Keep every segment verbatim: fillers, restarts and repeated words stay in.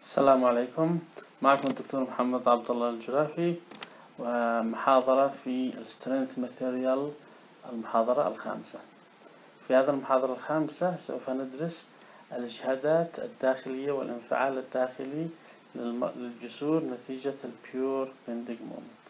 السلام عليكم. معكم الدكتور محمد عبد الله الجرافي ومحاضرة في السترينث ماتيريال المحاضرة الخامسة. في هذه المحاضرة الخامسة سوف ندرس الإجهادات الداخلية والانفعال الداخلي للجسور نتيجة البيور بندنج مومنت.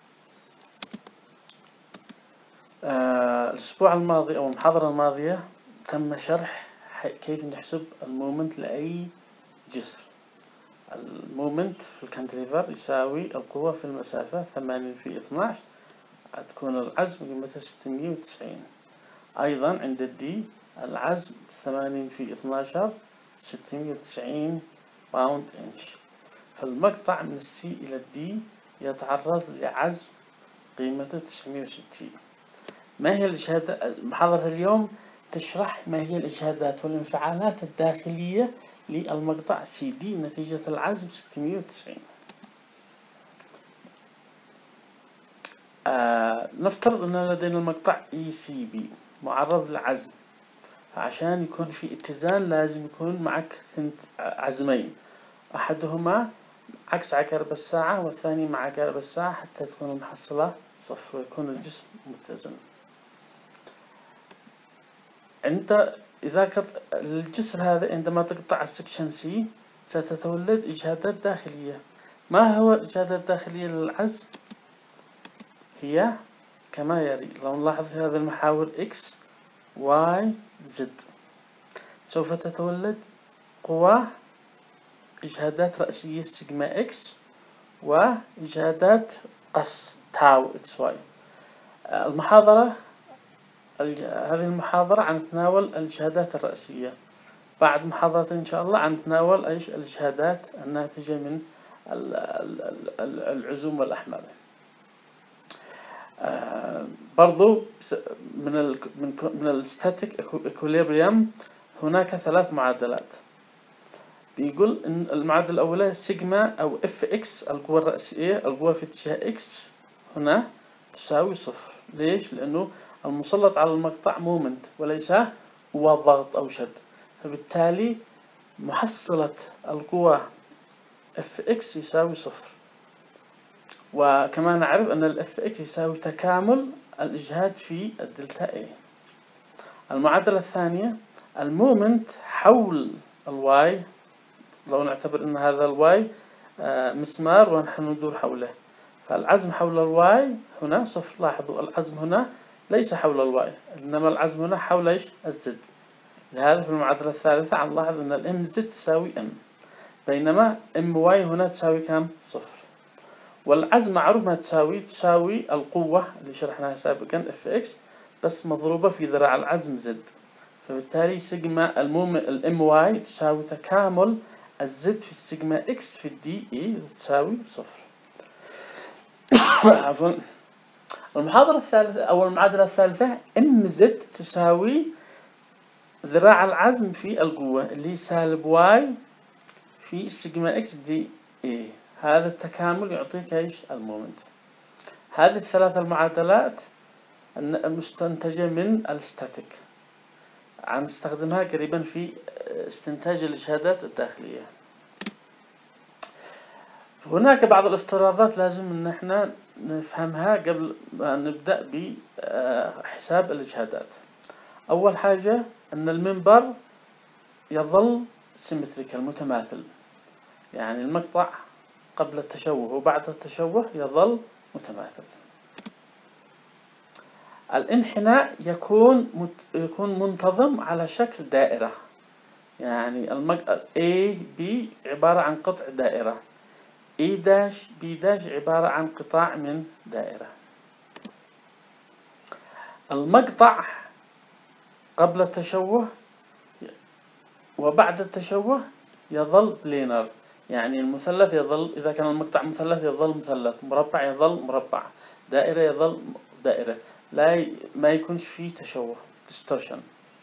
آه الأسبوع الماضي أو المحاضرة الماضية تم شرح كيف نحسب المومنت لأي جسر. المومنت في الكانتليفر يساوي القوة في المسافة ثمانين في اثناعش، تكون العزم قيمتها ستمية وتسعين. أيضا عند الدي العزم ثمانين في اثناشر ستمية وتسعين باوند إنش. فالمقطع من السي إلى الدي يتعرض لعزم قيمته تسعمية وستين. ما هي الإجهادات؟ محاضرة اليوم تشرح ما هي الإجهادات والانفعالات الداخلية للمقطع سي دي نتيجة العزم ستمية وتسعين. آه نفترض أن لدينا المقطع اي سي بي معرض للعزم، عشان يكون في اتزان لازم يكون معك ثنت عزمين، أحدهما عكس عقارب الساعة والثاني مع عقارب الساعة حتى تكون المحصلة صفر ويكون الجسم متزن. أنت إذا كنت الجسر هذا عندما تقطع السكشن سي ستتولد إجهادات داخلية. ما هو الإجهادات الداخلية للعزم؟ هي كما يلي. لو نلاحظ في هذه المحاور X Y Z سوف تتولد قوى إجهادات رأسية سيجما X وإجهادات قص تاو إكس واي. المحاضرة هذه المحاضرة عن تناول الإجهادات الرأسية. بعد محاضرة إن شاء الله عن تناول إيش الإجهادات الناتجة من العزوم والأحمال. آه برضو من ال من من الستاتيك إكوليبريم هناك ثلاث معادلات. بيقول إن المعادلة الأولى سيجما أو اف اكس القوة الرأسية القوة في اتجاه اكس هنا تساوي صفر. ليش؟ لأنه المسلط على المقطع مومنت وليس هو ضغط أو شد، فبالتالي محصلة القوة اف اكس يساوي صفر. وكما نعرف أن الاف اكس يساوي تكامل الإجهاد في الدلتا اي. المعادلة الثانية المومنت حول الواي، لو نعتبر أن هذا الواي مسمار ونحن ندور حوله، فالعزم حول الواي هنا صفر. لاحظوا العزم هنا ليس حول الواي، إنما العزم هنا حول إيش؟ الزد. لهذا في المعادلة الثالثة عم نلاحظ أن الام زد تساوي ام، بينما ام واي هنا تساوي كم؟ صفر. والعزم معروف ما تساوي، تساوي القوة اللي شرحناها سابقا اف اكس بس مضروبة في ذراع العزم زد، فبالتالي سيجما الموم الام واي تساوي تكامل الزد في السيجما اكس في الدي اي تساوي صفر. عفوا. المحاضرة الثالثة أو المعادلة الثالثة ام زد تساوي ذراع العزم في القوة اللي سالب واي في سيجما اكس دي اي. هذا التكامل يعطيك ايش؟ المومنت. هذه الثلاث المعادلات المستنتجة من الستاتيك هنستخدمها قريبا في استنتاج الإجهادات الداخلية. هناك بعض الافتراضات لازم ان احنا نفهمها قبل ما نبدأ بحساب الإجهادات. أول حاجة أن المنبر يظل سيمتريكال متماثل، يعني المقطع قبل التشوه وبعد التشوه يظل متماثل. الانحناء يكون مت... يكون منتظم على شكل دائرة، يعني المقطع A B عبارة عن قطع دائرة، A داش B داش عبارة عن قطاع من دائرة. المقطع قبل التشوه وبعد التشوه يظل بلينر، يعني المثلث يظل، إذا كان المقطع مثلث يظل مثلث، مربع يظل مربع، دائرة يظل دائرة، لا ي... ما يكونش فيه تشوه distortion.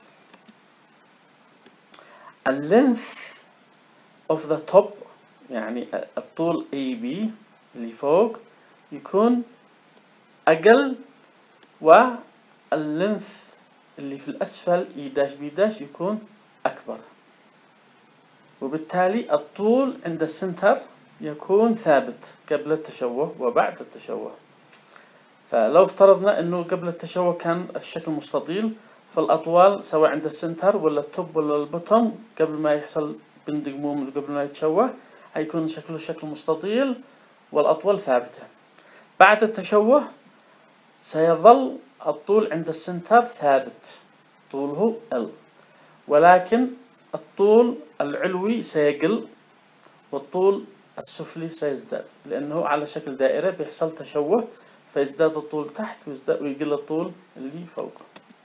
اللينث of the top يعني الطول إيه بي اللي فوق يكون أقل، واللينث اللي في الأسفل إي داش بي داش يكون أكبر. وبالتالي الطول عند السنتر يكون ثابت قبل التشوه وبعد التشوه. فلو افترضنا انه قبل التشوه كان الشكل مستطيل، فالاطوال سواء عند السنتر ولا التوب ولا البوتوم قبل ما يحصل بندق مومنت قبل ما يتشوه هيكون شكله شكل مستطيل والاطوال ثابتة. بعد التشوه سيظل الطول عند السنتر ثابت، طوله L، ولكن الطول العلوي سيقل والطول السفلي سيزداد، لأنه على شكل دائرة بيحصل تشوه فيزداد الطول تحت ويقل الطول اللي فوق.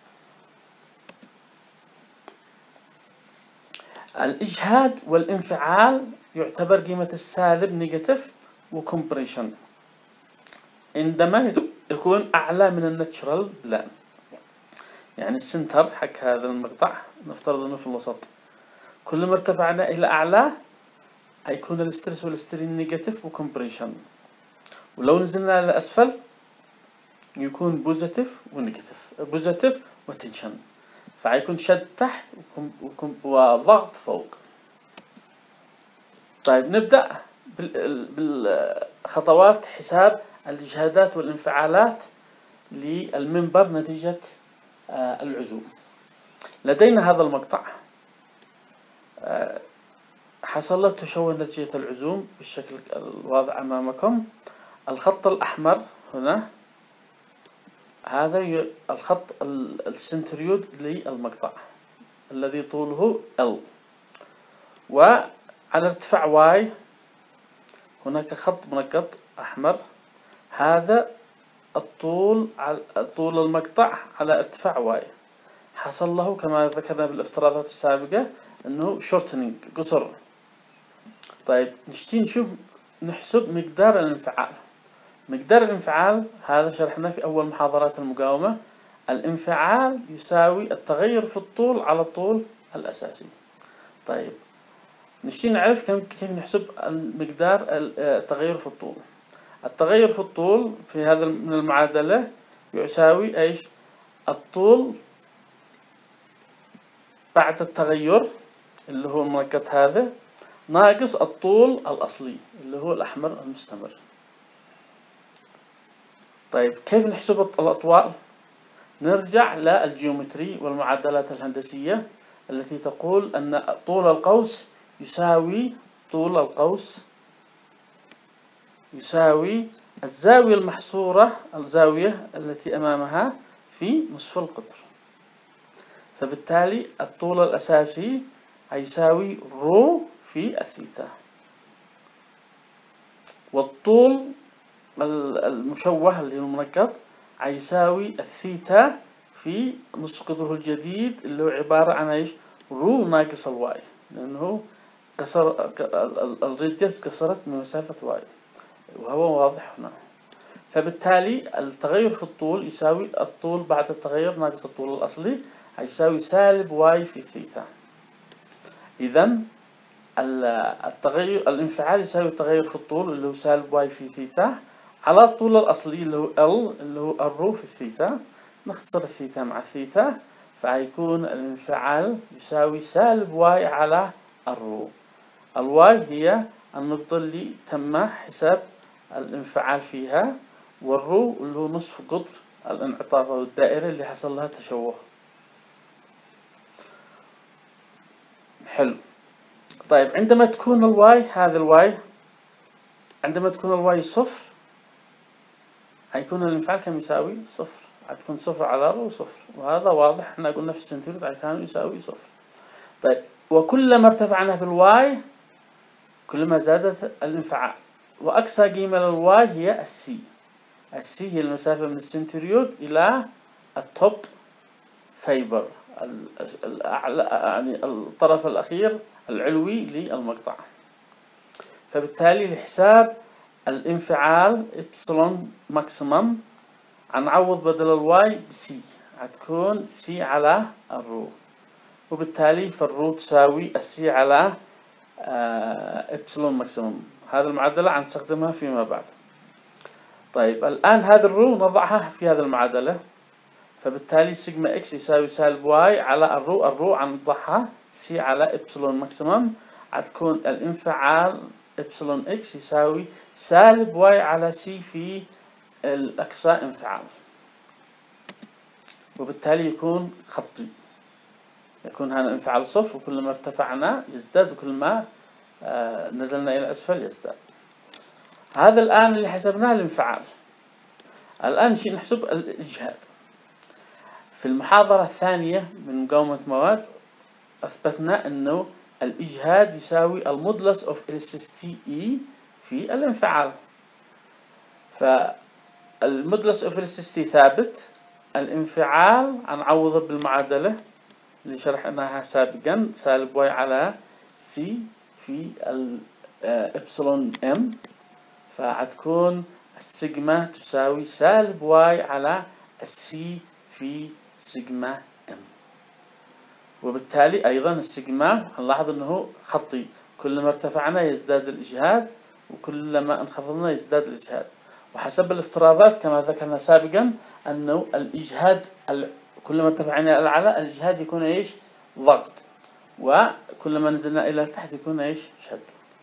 الإجهاد والانفعال يعتبر قيمة السالب نيجاتيف وكمبريشن عندما يكون أعلى من الناتشرال بلان. يعني السنتر حق هذا المقطع نفترض أنه في الوسط، كل ما ارتفعنا إلى أعلى هيكون الاسترس والسترين نيجاتيف وكمبريشن، ولو نزلنا لأسفل يكون بوزيتيف ونيجاتيف، بوزيتيف وتنشن، فهيكون شد تحت وضغط فوق. طيب نبدأ بالخطوات حساب الإجهادات والانفعالات للمنبر نتيجة العزوم. لدينا هذا المقطع حصل له تشوه نتيجة العزوم بالشكل الواضح أمامكم. الخط الأحمر هنا هذا الخط السنتريود للمقطع الذي طوله L، وعلى ارتفاع Y هناك خط منقط أحمر، هذا الطول على طول المقطع على ارتفاع Y. حصل له كما ذكرنا بالافتراضات السابقة انه شورتنينج، قصر. طيب نشتي نشوف نحسب مقدار الانفعال. مقدار الانفعال هذا شرحناه في اول محاضرات المقاومة. الانفعال يساوي التغير في الطول على الطول الاساسي. طيب نشتي نعرف كم كيف نحسب المقدار التغير في الطول. التغير في الطول في هذا من المعادلة يساوي ايش؟ الطول بعد التغير اللي هو المنقط هذا ناقص الطول الأصلي اللي هو الأحمر المستمر. طيب كيف نحسب الأطوال؟ نرجع للجيومتري والمعادلات الهندسية التي تقول أن طول القوس يساوي طول القوس يساوي الزاوية المحصورة، الزاوية التي أمامها في نصف القطر. فبالتالي الطول الأساسي هيساوي رو في الثيتا، والطول المشوه اللي هو المنقط هيساوي الثيتا في نصف قطره الجديد اللي هو عبارة عن ايش؟ رو ناقص الواي، لأنه قصر الراديوس قصرت بمسافة واي وهو واضح هنا. فبالتالي التغير في الطول يساوي الطول بعد التغير ناقص الطول الأصلي هيساوي سالب واي في ثيتا. إذن التغير الانفعال يساوي التغير في الطول اللي هو سالب واي في ثيتا على الطول الأصلي اللي هو L اللي هو الرو في الثيتا. نختصر الثيتا مع الثيتا فهيكون الانفعال يساوي سالب واي على الرو. الواي هي النقطة اللي تم حساب الانفعال فيها، والرو اللي هو نصف قطر الانعطاف أو الدائرة اللي حصل لها تشوه. حلو. طيب عندما تكون الواي هذا الواي عندما تكون الواي صفر هيكون الانفعال كم يساوي؟ صفر. هتكون صفر على رو صفر، وهذا واضح احنا قلنا في السنتيمتر كان يساوي صفر. طيب وكلما ارتفعنا في الواي كلما زادت الانفعال، وأقصى قيمة للواي هي السي. السي هي المسافة من السنتريود إلى التوب فايبر، يعني الطرف الأخير العلوي للمقطع. فبالتالي لحساب الانفعال إبسلون ماكسيمم هنعوض بدل الواي بسي، هتكون سي على الرو، وبالتالي فالرو تساوي السي على إبسلون ماكسيمم. هذه المعادلة هنستخدمها فيما بعد. طيب الآن هذا الرو نضعها في هذه المعادلة، فبالتالي سيجما إكس يساوي سالب واي على الرو. الرو هنضعها سي على إبسلون ماكسيمم هتكون الانفعال إبسلون إكس يساوي سالب واي على سي في الأقصى انفعال، وبالتالي يكون خطي، يكون هذا انفعال صفر، وكل ما ارتفعنا يزداد وكل ما آه نزلنا إلى أسفل يزداد. هذا الآن اللي حسبناه الانفعال. الآن شيء نحسب الإجهاد. في المحاضرة الثانية من مقاومة مواد أثبتنا أنه الإجهاد يساوي المودلس of elasticity E في الانفعال. فالمودلس of elasticity ثابت، الانفعال هنعوضه بالمعادلة اللي شرحناها سابقا، سالب واي على سي في الإبسلون إم، فهتكون السيجما تساوي سالب واي على السي في سيجما إم، وبالتالي أيضا السيجما هنلاحظ أنه خطي، كل ما ارتفعنا يزداد الإجهاد وكل ما انخفضنا يزداد الإجهاد. وحسب الافتراضات كما ذكرنا سابقا أنه الإجهاد كل ما ارتفعنا إلى الأعلى الإجهاد يكون إيش؟ ضغط، وكل ما نزلنا إلى تحت يكون إيش؟ شد.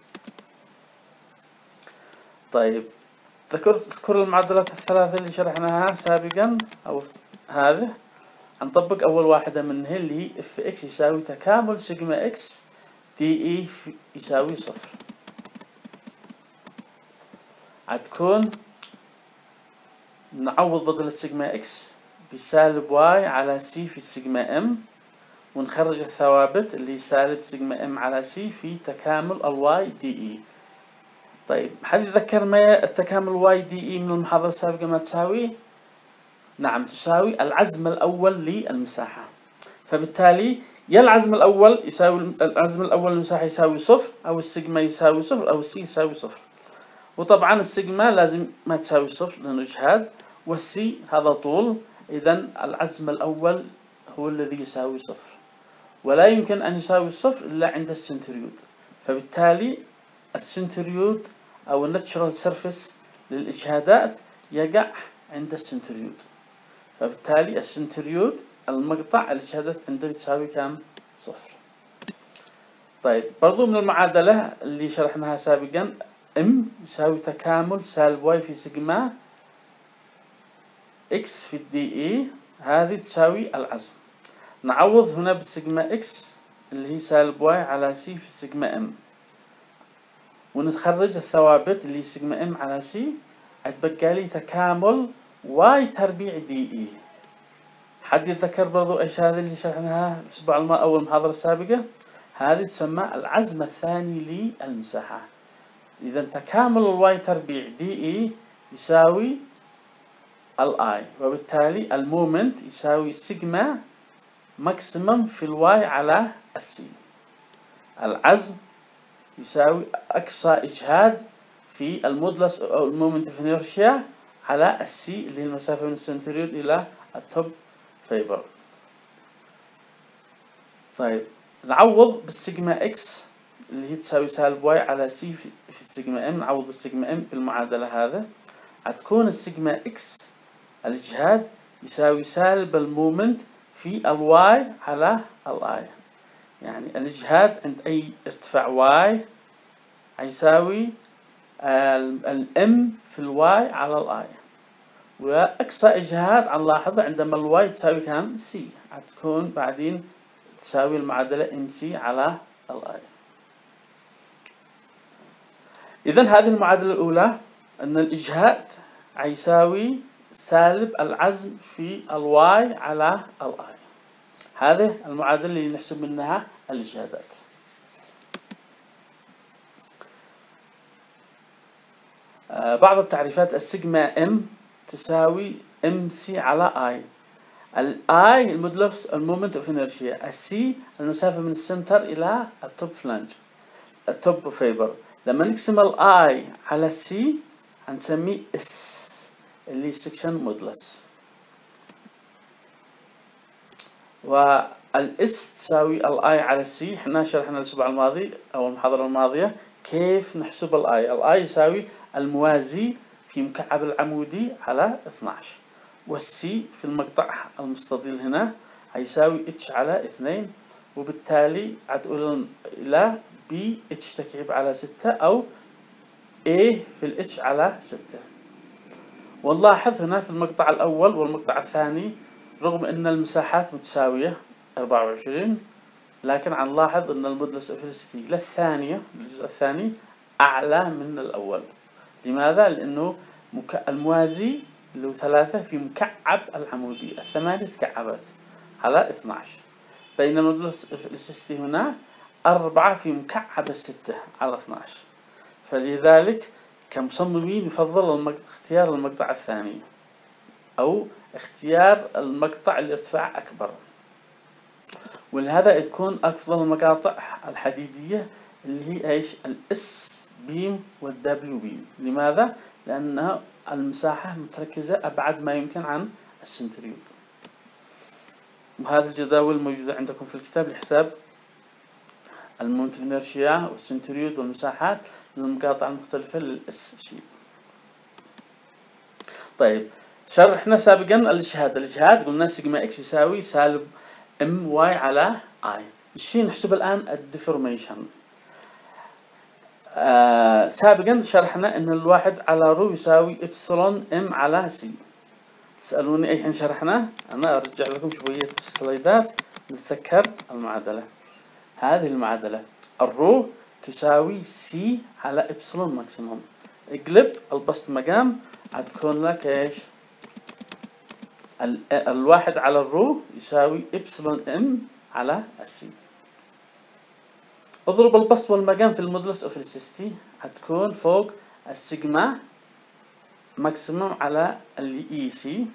طيب ذكرت اذكر المعادلات الثلاثة اللي شرحناها سابقا، أو هذه هنطبق أول واحدة منها اللي هي اف اكس يساوي تكامل سيجما اكس دي اي يساوي صفر. هتكون نعوض بدل السيجما اكس بسالب واي على سي في السيجما ام، ونخرج الثوابت اللي سالب سيجما ام على سي في تكامل الواي دي اي. طيب حد يتذكر ما التكامل واي دي اي من المحاضرة السابقة ما تساوي؟ نعم تساوي العزم الأول للمساحة. فبالتالي يا العزم الأول يساوي العزم الأول للمساحة يساوي صفر، أو السيجما يساوي صفر، أو السي يساوي صفر. وطبعا السيجما لازم ما تساوي صفر لأنه إجهاد، والسي هذا طول، إذن العزم الأول هو الذي يساوي صفر، ولا يمكن أن يساوي الصفر إلا عند السنتريود. فبالتالي السنتريود أو الناتشرال سيرفيس للإجهادات يقع عند السنتريود، فبالتالي السنتريود المقطع الإجهادات عنده يساوي كم؟ صفر. طيب برضو من المعادلة اللي شرحناها سابقا ام يساوي تكامل سالب واي في سيجما اكس في الدي اي، هذه تساوي العزم. نعوض هنا بالسيجما اكس اللي هي سالب واي على سي في السيجما ام، ونتخرج الثوابت اللي سيجما ام على سي، هتبقى لي تكامل واي تربيع دي اي. حد يتذكر برضو ايش هذه اللي شرحناها الاسبوع الماضي او المحاضرة السابقة؟ هذه تسمى العزم الثاني للمساحة. اذا تكامل الواي تربيع دي اي يساوي الاي، وبالتالي المومنت يساوي سيجما ماكسيمم في الواي على السي. العزم يساوي اقصى اجهاد في المودلس او المومنت اوف انيرشيا على السي اللي هي المسافة من السنتريود الى التوب فايبر. طيب نعوض بالسيجما اكس اللي هي تساوي سالب واي على سي في, في السيجما ام، نعوض بالسيجما ام بالمعادلة هذا، هتكون السيجما اكس الاجهاد يساوي سالب المومنت في الواي على الاي. يعني الاجهاد عند اي ارتفاع واي هيساوي الام في الواي على الاي، واقصى اجهاد هنلاحظ عندما الواي تساوي كم؟ سي، هتكون بعدين تساوي المعادلة ام سي على الاي. اذا هذه المعادلة الاولى ان الاجهاد هيساوي سالب العزم في الواي على الاي. هذه المعادلة اللي نحسب منها الاجهادات. آه بعض التعريفات، السيجما ام تساوي ام سي على اي. الاي المودلس المومنت اوف انرشيا، السي المسافة من السنتر الى التوب فلانج التوب فايبر. لما نقسم الاي على السي هنسميه اس اللي سكشن مودلس، والاس تساوي الاي على السي. احنا شرحنا الاسبوع الماضي او المحاضرة الماضية كيف نحسب الاي. الاي يساوي الموازي في مكعب العمودي على اثناشر، والسي في المقطع المستطيل هنا هيساوي اتش على اثنين، وبالتالي هتقول الى ب B H تكعيب على ستة أو A في ال H على ستة. ونلاحظ هنا في المقطع الأول والمقطع الثاني رغم أن المساحات متساوية أربعة وعشرين، لكن نلاحظ أن المودلس اوف إلاستيسيتي للثانية الجزء الثاني أعلى من الأول. لماذا؟ لأنه الموازي اللي هو ثلاثة في مكعب العمودي، الثمانية تكعبات على اثني عشر، بينما المودلس اوف إلاستيسيتي هنا أربعة في مكعب الستة على اثني عشر. فلذلك كمصممين يفضل المقطع اختيار المقطع الثاني أو اختيار المقطع الارتفاع أكبر، ولهذا تكون أفضل المقاطع الحديدية اللي هي إيش؟ الإس بيم والدبليو بيم. لماذا؟ لأنها المساحة متركزة أبعد ما يمكن عن السنتريود. وهذه الجداول موجودة عندكم في الكتاب لحساب المومنت اوف انرشيا والسنتريود والمساحات للمقاطع المختلفة للإس شيب. طيب شرحنا سابقا الإجهاد. الإجهاد قلنا سيجما إكس يساوي سالب ام واي على اي. الشيء نحسب الآن الديفورميشن. آه سابقا شرحنا ان الواحد على رو يساوي ابسلون ام على سي. تسألوني اي حين شرحنا؟ انا ارجع لكم شوية سلايدات نتذكر المعادلة. هذه المعادلة الرو تساوي سي على ابسلون ماكسيموم. اقلب البسط مقام هتكون لك ايش؟ الواحد على الرو يساوي إبسلون إم على السي. اضرب البسط والمقام في المودلس اوف إلاستيسيتي هتكون فوق السيجما ماكسيموم على الإي سي.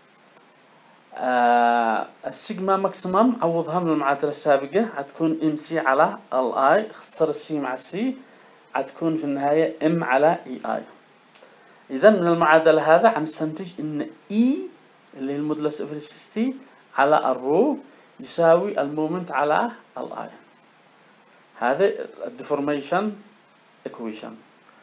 آه السيجما ماكسيموم عوضها من المعادلة السابقة هتكون إم سي على الآي، اختصر السي مع السي هتكون في النهاية إم على إي آي. إذا من المعادلة هذا هنستنتج إن إي اللي هي المودلس اوف إلاستيسيتي على الرو يساوي المومنت على الاي. هذا الديفورميشن ايكويشن.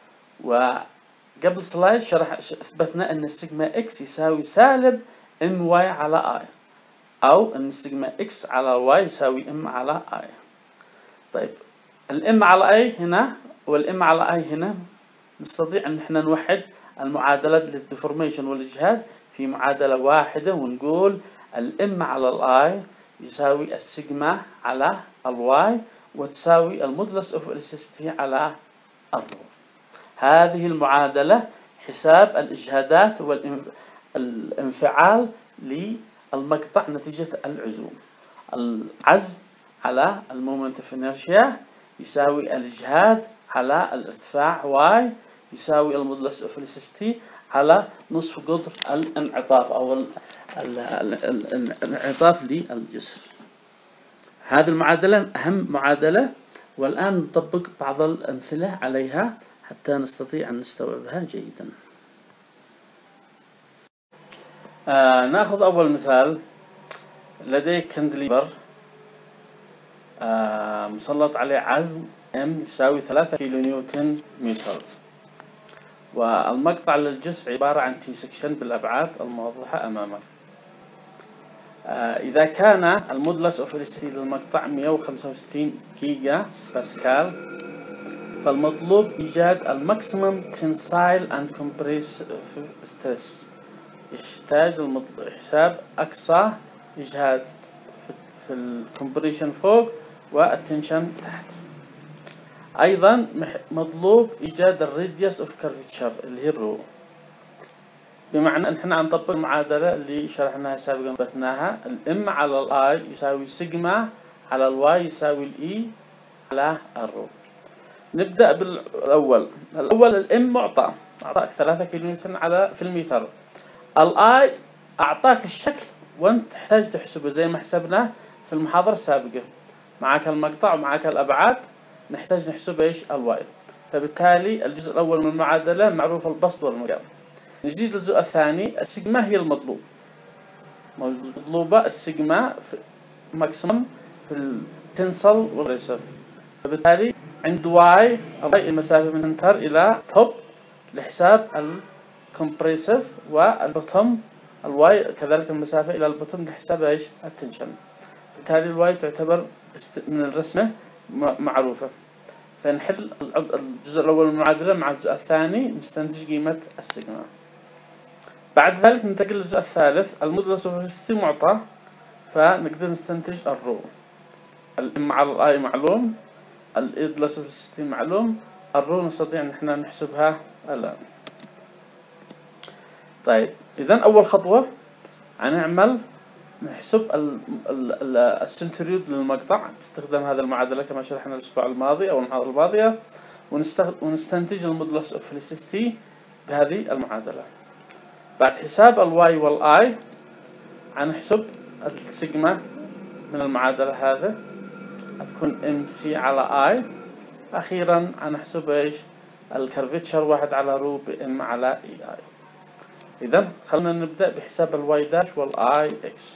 وقبل سلايد شرح اثبتنا ان السيجما اكس يساوي سالب ام واي على اي، او ان السيجما اكس على واي يساوي ام على اي. طيب الام على اي هنا والام على اي هنا نستطيع ان احنا نوحد المعادلات للديفورميشن والاجهاد في معادلة واحدة ونقول الام على الاي يساوي السيجما على الواي وتساوي المودلس اوف إلاستيسيتي على الرو. هذه المعادلة حساب الإجهادات والانفعال للمقطع نتيجة العزوم. العزم على المومنت اوف انرشيا يساوي الإجهاد على الارتفاع واي يساوي المودلس اوف إلاستيسيتي على نصف قطر الانعطاف او الانعطاف للجسر. هذه المعادلة أهم معادلة، والآن نطبق بعض الأمثلة عليها حتى نستطيع أن نستوعبها جيدا. آه نأخذ أول مثال. لديك كندليفر آه مسلط عليه عزم M يساوي ثلاثة كيلو نيوتن متر، والمقطع للجسر عبارة عن تي سكشن بالأبعاد الموضحة أمامك. آه إذا كان المودلس اوف إلاستيسيتي للمقطع مئة وخمسة وستين جيجا باسكال، فالمطلوب إيجاد الماكسيمم تنسايل أند كومبريسيف ستريس. يحتاج حساب أقصى إجهاد في الكومبريشن فوق والتنشن تحت. أيضا مطلوب إيجاد الراديوس اوف كيرفتشر اللي هي الرو، بمعنى ان احنا نطبق المعادله اللي شرحناها سابقا بثناها. الام على الاي يساوي سيجما على الواي يساوي الاي على الرو. نبدا بالاول. الاول الام معطى اعطاك ثلاثة كيلو نيوتن على في المتر. الاي اعطاك الشكل وانت تحتاج تحسبه زي ما حسبناه في المحاضره السابقه. معك المقطع ومعك الابعاد، نحتاج نحسب ايش؟ الواي. فبالتالي الجزء الاول من المعادله معروف البسط والمقام. نجي للجزء الثاني. السيجما هي المطلوب، مطلوبة السيجما ماكسيمم في التنسل والريسف. فبالتالي عند واي المسافة من سنتر إلى توب لحساب الكمبريسيف، والبوتوم الواي كذلك المسافة إلى البوتوم لحساب ايش؟ التنشن. بالتالي الواي تعتبر من الرسمة معروفة. فنحل الجزء الأول من المعادلة مع الجزء الثاني نستنتج قيمة السيجما. بعد ذلك ننتقل للجزء الثالث. المودولس اوف فيلوسيتي معطى، فنقدر نستنتج الرو. الام على الاي معلوم، المودولس اوف فيلوسيتي معلوم، الرو نستطيع ان احنا نحسبها الان. طيب اذا اول خطوة هنعمل نحسب السنتريود للمقطع باستخدام هذه المعادلة كما شرحنا الاسبوع الماضي او المحاضرة الماضية، ونستنتج المودولس اوف فيلوسيتي بهذه المعادلة. بعد حساب الواي والاي هنحسب السيجما من المعادلة هذا، هتكون ام سي على اي. اخيرا هنحسب ايش؟ الكرفيتشر واحد على رو بام على اي اي. اذا خلينا نبدأ بحساب الواي داش والاي اكس.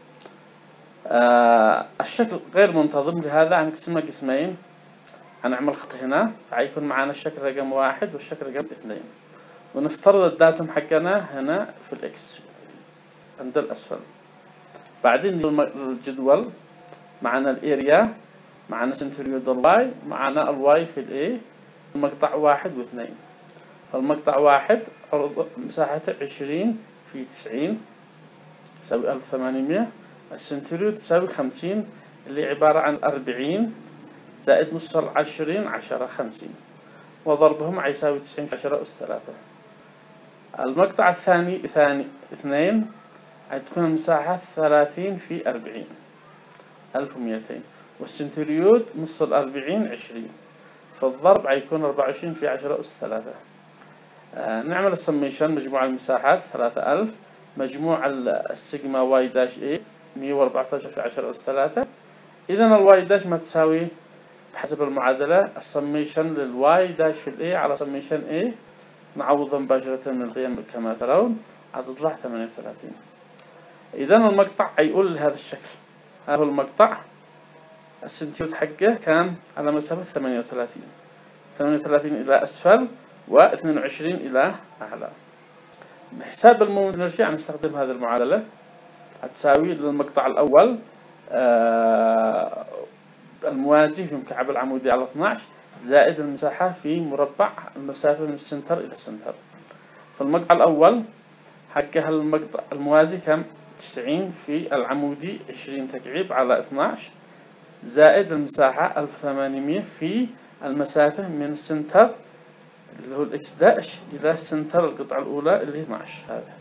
آه الشكل غير منتظم، لهذا هنقسمه قسمين. هنعمل خط هنا فحيكون معنا الشكل رقم واحد والشكل رقم اثنين، ونفترض الداتم حقنا هنا في الاكس عند الاسفل. بعدين الجدول معنا الاريا، معنا سنتريود الواي، معنا الواي في الاي، المقطع واحد واثنين. فالمقطع واحد عرض مساحته عشرين في تسعين يساوي ألف وثمانمية، السنتريود تساوي خمسين اللي عبارة عن أربعين زائد نص العشرين عشرة خمسين، وضربهم هيساوي تسعين في عشرة أس ثلاثة. المقطع الثاني ثاني اثنين هتكون المساحة ثلاثين في أربعين ألف ومئتين، والسنتريود نص الأربعين عشرين، فالضرب هيكون أربعة وعشرين في عشرة أس ثلاثة. آه نعمل السميشن مجموع المساحات ثلاثة ألف مجموع السيجما واي داش اي مية وأربعة عشر في عشرة أس ثلاثة. إذا الواي داش ما تساوي بحسب المعادلة السميشن للواي داش في الاي على سميشن اي، نعوض مباشرة من القيم كما ترون هتطلع ثمانية وثلاثين. إذا المقطع هيقول لهذا الشكل، هذا هو المقطع، السنتيود حقه كان على مسافة ثمانية وثلاثين، ثمانية وثلاثين إلى أسفل واثنين وعشرين إلى أعلى. بحساب المومنت نرجع نستخدم هذه المعادلة، هتساوي للمقطع الأول آه الموازي في مكعب العمودي على اثناشر زائد المساحة في مربع المسافة من السنتر إلى السنتر. فالمقطع الأول حقها المقطع الموازي كم؟ تسعين في العمودي عشرين تكعيب على اثناشر زائد المساحة ألف وثمانمية في المسافة من السنتر اللي هو الإكس داش إلى السنتر القطعة الأولى اللي هي اثناشر. هذا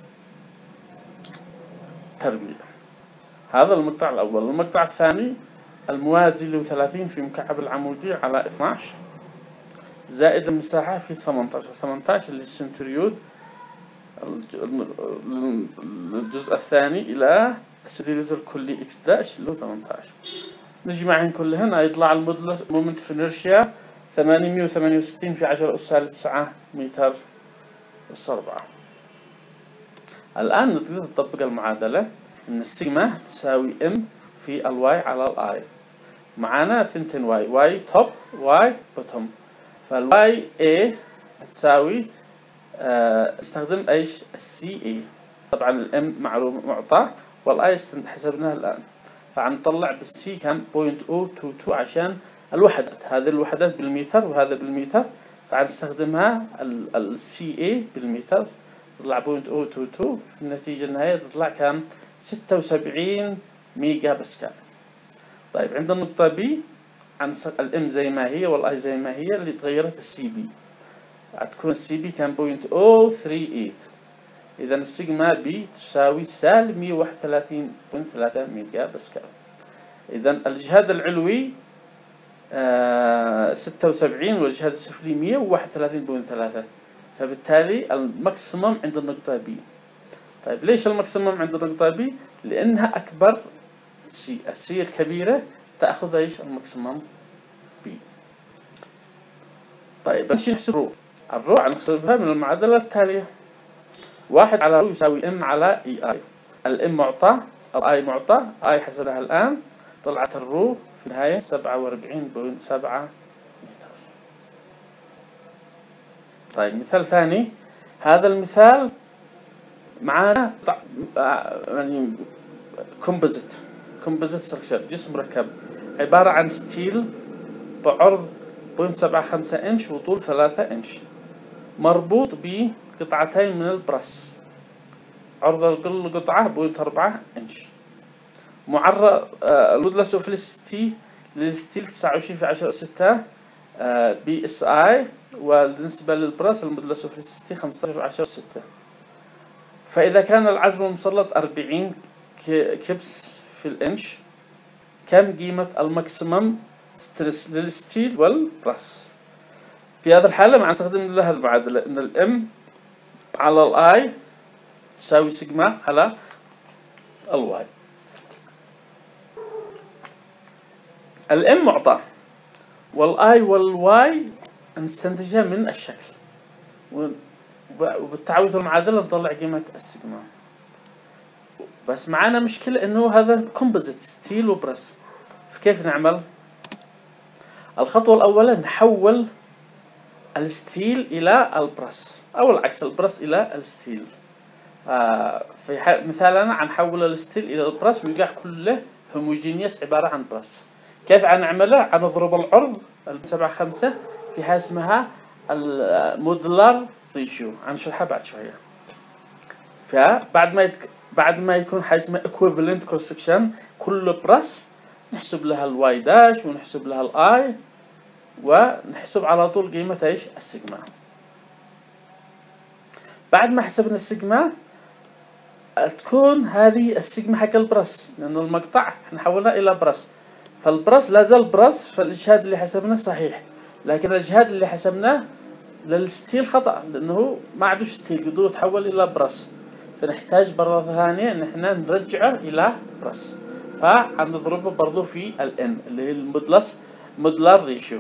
تربيع. هذا المقطع الأول. المقطع الثاني الموازي له ثلاثين في مكعب العمودي على اثناشر زائد المساحة في ثمانية عشر، ثمانية عشر اللي السنتريود الجزء الثاني إلى السنتريود الكلي إكس داش اللي هو ثمانية عشر. نجمعهم كلهن يطلع المودولس مومنت في انرشيا ثمانمية وثمانية وستين في عشرة أس سالب تسعة متر أس أربعة. الآن نقدر نطبق المعادلة إن السيجما تساوي ام في الواي على الاي. معانا ثنتين واي، واي توب واي بوتوم. فالواي اي تساوي آه استخدم ايش؟ السي اي. طبعا الام معلوم معطى والاي حسبناها الآن، فعنطلع بالسي كم؟ صفر فاصلة مئتين واثنين وعشرين عشان الوحدات، هذه الوحدات بالمتر وهذا بالمتر، فعنستخدمها السي اي بالمتر تطلع صفر فاصلة مئتين واثنين وعشرين، في النتيجة النهائية تطلع كم؟ ستة وسبعين ميجا باسكال. طيب عند النقطة بي عن الام زي ما هي والاي زي ما هي، اللي تغيرت السي بي، هتكون السي بي كان صفر فاصلة ثلاثة وثلاثين. إذا السيجما بي تساوي سالب مية وواحد وثلاثين فاصلة ثلاثة ميجا باسكال. إذا الإجهاد العلوي آه ستة وسبعين والإجهاد السفلي مية وواحد وثلاثين فاصلة ثلاثة، فبالتالي الماكسيمم عند النقطة بي. طيب ليش الماكسيمم عند النقطة بي؟ لأنها أكبر سي، السي الكبيرة تأخذ ايش؟ الماكسيمم بي. طيب نمشي نحسب رو. الرو نحسبها من المعادلة التالية، واحد على رو يساوي ام على اي اي. الام معطى، الاي معطى، اي حسبناها الآن، طلعت الرو في النهاية سبعة وأربعين فاصلة سبعة متر. طيب مثال ثاني، هذا المثال معانا يعني كومبوزيت كومبوزيت ستراكشر، جسم مركب عبارة عن ستيل بعرض بوينت سبعة خمسة إنش وطول ثلاثة إنش، مربوط بقطعتين من البرس، عرض كل قطعة بوينت أربعة إنش. معرض المودلس اوف الستي للستيل تسعة وعشرين في عشرة ستة بي اس اي، وبالنسبة للبرس المودلس اوف الستي خمسة عشر في عشرة ستة. فإذا كان العزم المسلط أربعين كبس في الإنش، كم قيمة الماكسيمم ستريس للستيل والبرس؟ في هذا الحالة مع نستخدم له هذه المعادلة، إن الام على الاي تساوي سيجما على الواي. الام معطى، والاي والواي نستنتجها من الشكل، وبالتعويض المعادلة نطلع قيمة السيجما. بس معانا مشكلة إنه هذا كومبوزيت ستيل وبرس، فكيف نعمل؟ الخطوة الأولى نحول الستيل إلى البرس، أو العكس البرس إلى الستيل. آه في مثالنا حنحول الستيل إلى البرس ويقع كله هوموجينيوس عبارة عن برس. كيف حنعملها؟ حنضرب العرض سبعة خمسة في حاجة اسمها المودلر ريشيو، هنشرحها بعد شوية. فبعد ما يتك... بعد ما يكون حاجة اسمها equivalent cross section، كل برس نحسب لها الواي داش ونحسب لها الاي، ونحسب على طول قيمة ايش؟ السيجما. بعد ما حسبنا السيجما تكون هذه السيجما حق البرس، لأن المقطع حنحولها إلى برس، فالبرس لا زال برس، فالإجهاد اللي حسبناه صحيح، لكن الإجهاد اللي حسبناه للستيل خطأ، لأنه ما عادوش ستيل، قدروا يتحول إلى برس، فنحتاج مرة ثانية إن احنا نرجعه إلى برس، فحنضربه برضو في ال N اللي هي المودلس مودلر ريشيو.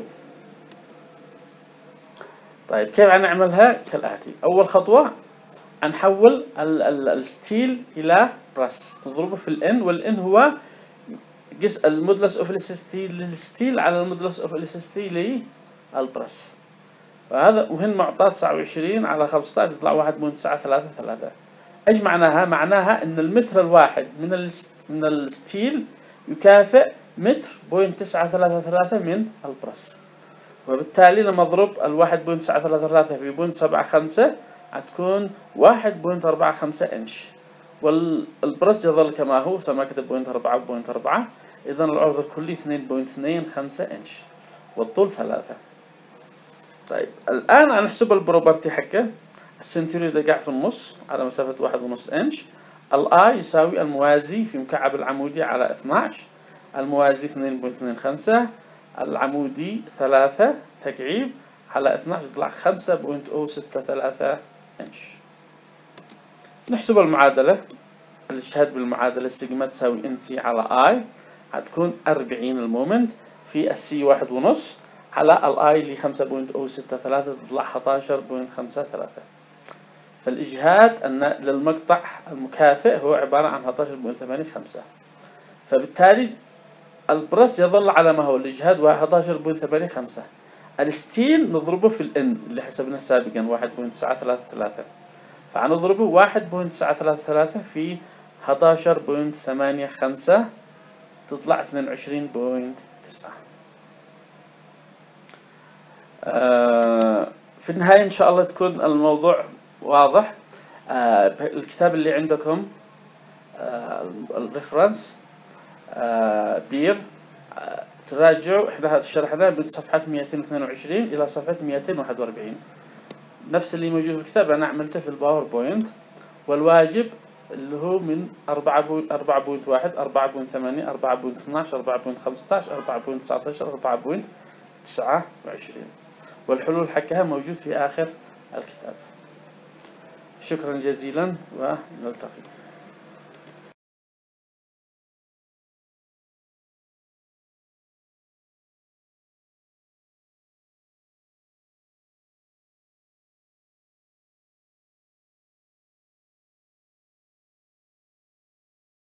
طيب كيف هنعملها؟ كالآتي: أول خطوة هنحول الستيل إلى برس، نضربه في ال N، وال N هو قس المودلس اوف الستيل للستيل على المودلس اوف الستيل للبرس، وهذا وهن معطى تسعة وعشرين على خمسة عشر يطلع واحد فاصلة تسعة ثلاثة ثلاثة. ايش معناها؟ معناها ان المتر الواحد من الست من الستيل يكافئ متر بوينت تسعة ثلاثة ثلاثة من البرس، وبالتالي لما اضرب الواحد فاصلة تسعة ثلاثة ثلاثة في بوينت سبعة خمسة هتكون واحد فاصلة أربعة خمسة إنش، والبرس يظل كما هو كما كتب بوينت أربعة بوينت أربعة، إذا العرض الكلي اثنين فاصلة اثنين خمسة إنش والطول ثلاثة. طيب الآن هنحسب البروبرتي حقه. السنتيريو قاع في النص على مسافة واحد ونص إنش، الآي يساوي الموازي في مكعب العمودي على اثناعش، الموازي اثنين فاصلة اثنين خمسة، العمودي ثلاثة تكعيب على اثناعش يطلع خمسة فاصلة ستة ثلاثة إنش. نحسب المعادلة، الإجهاد بالمعادلة السيجما تساوي ام سي على اي، هتكون أربعين المومنت في السي واحد ونص على الاي اللي خمسة فاصلة ستة ثلاثة تطلع أحد عشر فاصلة خمسة ثلاثة. فالإجهاد للمقطع المكافئ هو عبارة عن أحد عشر فاصلة ثمانية خمسة، فبالتالي البرس يظل على ما هو، الإجهاد أحد عشر فاصلة ثمانية خمسة. الستيل نضربه في الان اللي حسبناه سابقا واحد فاصلة تسعة ثلاثة ثلاثة، فعنضربه واحد فاصلة تسعة ثلاثة ثلاثة في أحد عشر فاصلة ثمانية خمسة تطلع اثنين وعشرين فاصلة تسعة. آه في النهاية إن شاء الله تكون الموضوع واضح. آه الكتاب اللي عندكم آه الريفرنس آه بير آه تراجعوا، احنا شرحناه من صفحة مئتين واثنين وعشرين إلى صفحة مئتين وواحد وأربعين، نفس اللي موجود في الكتاب أنا عملته في الباوربوينت، والواجب اللي هو من أربعة فاصلة واحد أربعة فاصلة ثمانية أربعة فاصلة اثناعش أربعة فاصلة خمسة عشر أربعة فاصلة تسعة عشر أربعة فاصلة تسعة وعشرين، والحلول حقها موجود في آخر الكتاب. شكرا جزيلا ونلتقي.